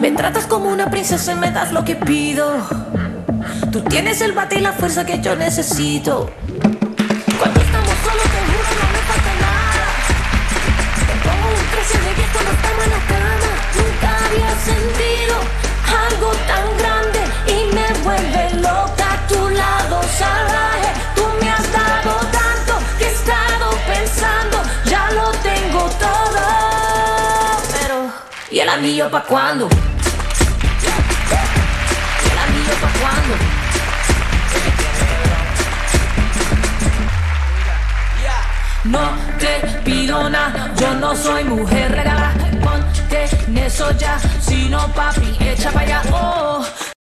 Me tratas como una princesa y me das lo que pido. Tú tienes el bate y la fuerza que yo necesito. Cuando estamos solos te juro no me falta nada. Te pongo un precio de 10 cuando estamos en la cama. Nunca había sentido algo tan grande y me vuelve loca a tu lado salvaje. Tú me has dado tanto que he estado pensando, ya lo tengo todo. Pero, ¿y el anillo pa' cuándo? ¿Y el anillo pa' cuándo? No te pido nada, yo no soy mujer regalada. Ponte en eso ya, si no papi, echa pa' allá. Oh,